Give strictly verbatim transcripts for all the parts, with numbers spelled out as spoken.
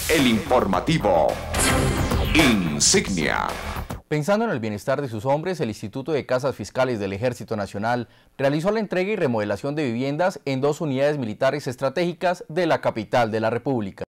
El informativo Insignia. Pensando en el bienestar de sus hombres, el Instituto de Casas Fiscales del Ejército Nacional realizó la entrega y remodelación de viviendas en dos unidades militares estratégicas de la capital de la República.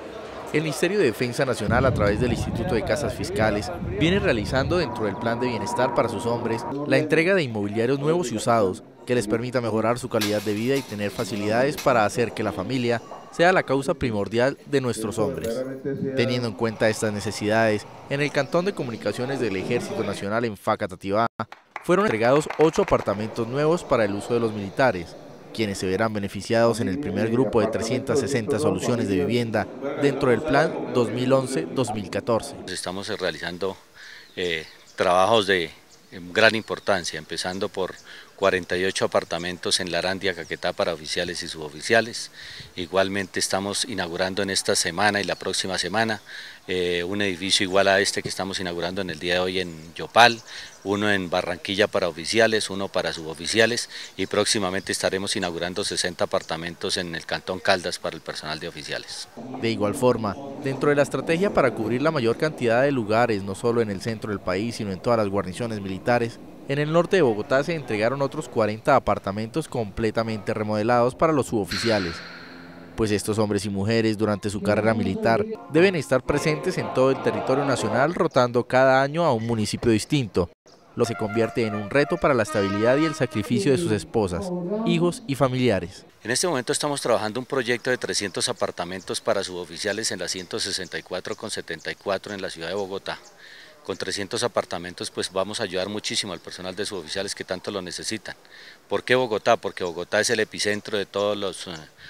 El Ministerio de Defensa Nacional, a través del Instituto de Casas Fiscales, viene realizando dentro del Plan de Bienestar para sus hombres la entrega de inmobiliarios nuevos y usados que les permita mejorar su calidad de vida y tener facilidades para hacer que la familia sea la causa primordial de nuestros hombres. Teniendo en cuenta estas necesidades, en el Cantón de Comunicaciones del Ejército Nacional en Facatativá fueron entregados ocho apartamentos nuevos para el uso de los militares, quienes se verán beneficiados en el primer grupo de trescientas sesenta soluciones de vivienda dentro del Plan dos mil once dos mil catorce. Estamos realizando eh, trabajos de gran importancia, empezando por cuarenta y ocho apartamentos en Larandia, Caquetá para oficiales y suboficiales. Igualmente estamos inaugurando en esta semana y la próxima semana eh, un edificio igual a este que estamos inaugurando en el día de hoy en Yopal, uno en Barranquilla para oficiales, uno para suboficiales, y próximamente estaremos inaugurando sesenta apartamentos en el Cantón Caldas para el personal de oficiales. De igual forma, dentro de la estrategia para cubrir la mayor cantidad de lugares, no solo en el centro del país, sino en todas las guarniciones militares, en el norte de Bogotá se entregaron otros cuarenta apartamentos completamente remodelados para los suboficiales, pues estos hombres y mujeres durante su carrera militar deben estar presentes en todo el territorio nacional, rotando cada año a un municipio distinto, lo que se convierte en un reto para la estabilidad y el sacrificio de sus esposas, hijos y familiares. En este momento estamos trabajando un proyecto de trescientos apartamentos para suboficiales en la ciento sesenta y cuatro con setenta y cuatro en la ciudad de Bogotá. Con trescientos apartamentos pues vamos a ayudar muchísimo al personal de suboficiales que tanto lo necesitan. ¿Por qué Bogotá? Porque Bogotá es el epicentro de todos los,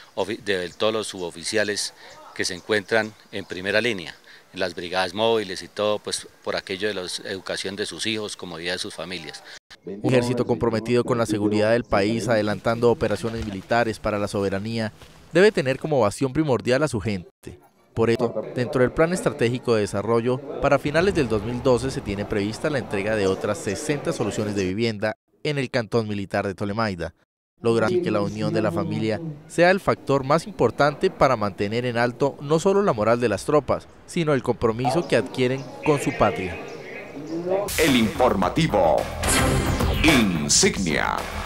de todos los suboficiales que se encuentran en primera línea, en las brigadas móviles y todo, pues por aquello de la educación de sus hijos, comodidad de sus familias. Un ejército comprometido con la seguridad del país, adelantando operaciones militares para la soberanía, debe tener como bastión primordial a su gente. Por ello, dentro del Plan Estratégico de Desarrollo, para finales del dos mil doce se tiene prevista la entrega de otras sesenta soluciones de vivienda en el Cantón Militar de Tolemaida, logrando así que la unión de la familia sea el factor más importante para mantener en alto no solo la moral de las tropas, sino el compromiso que adquieren con su patria. El informativo Insignia.